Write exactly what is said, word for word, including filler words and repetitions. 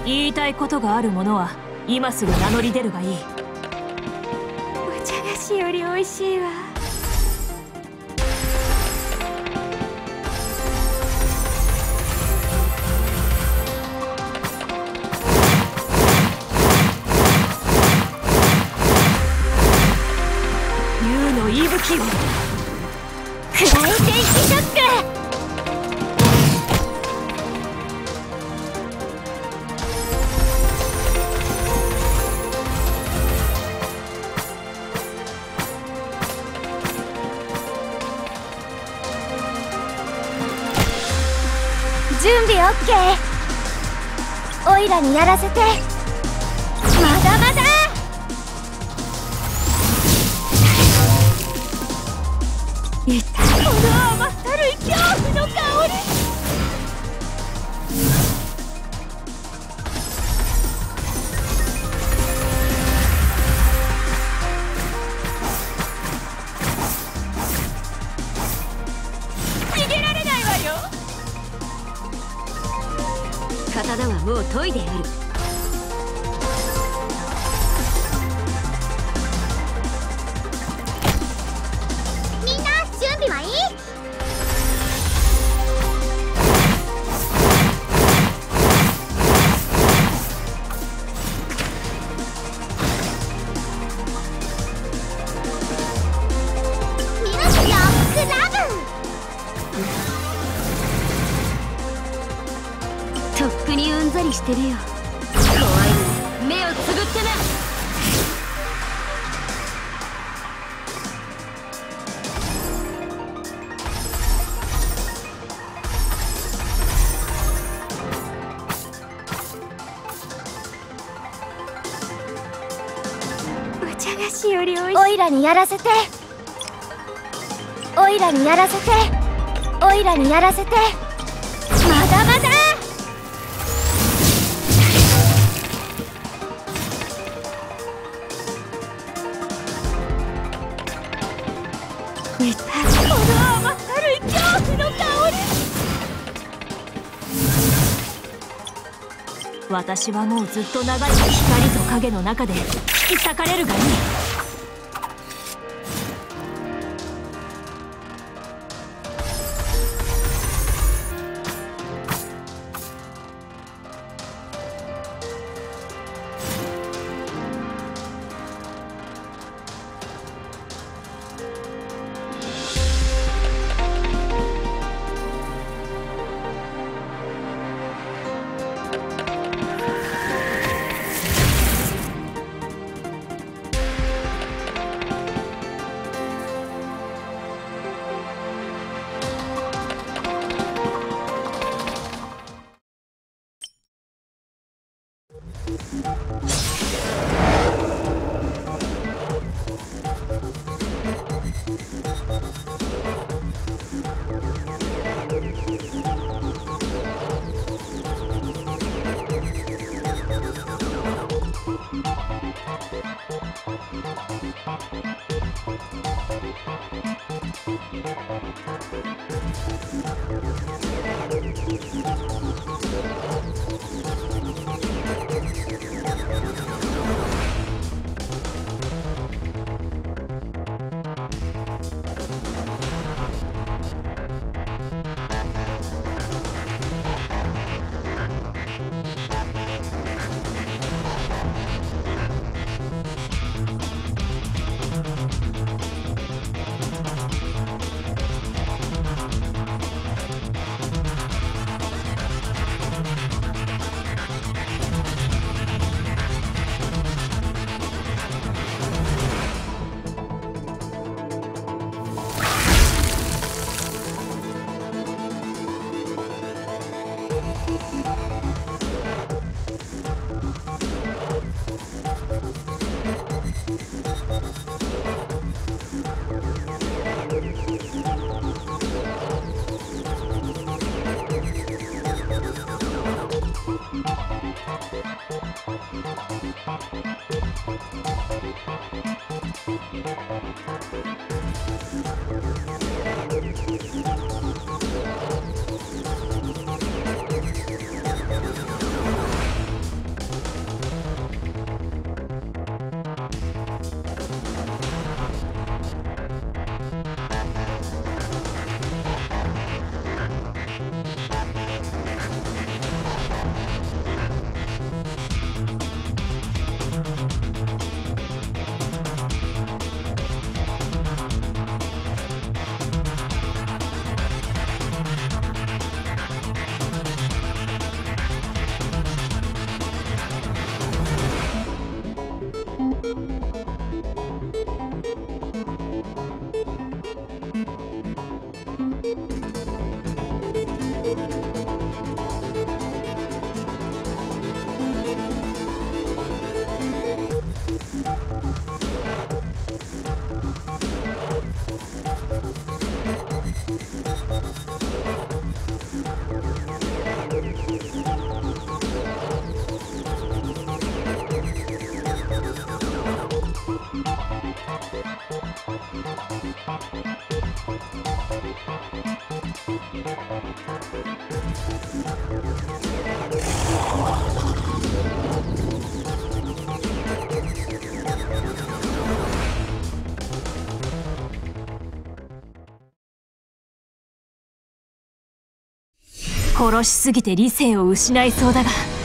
言いたいことがある者は今すぐ名乗り出るがいい。 お茶菓子より美味しいわ。 竜の息吹を食らい天気ショック。準備 オーケー。 オイラにやらせて。まだまだ。 いたこの甘ったるい恐怖の香り。逃げられないわよ。刀はもう研いである。 みんな準備はいい？ミルクロックラブ。 とっくにうんざりしてるよ。怖いの目をつぶってな。 お茶菓子より美味しい。オイラにやらせて。オイラにやらせて。オイラにやらせて。まだまだ。 いたこの甘ったるい恐怖の香り。私はもうずっと長い光と影の中で引き裂かれるがいい。 殺しすぎて理性を失いそうだが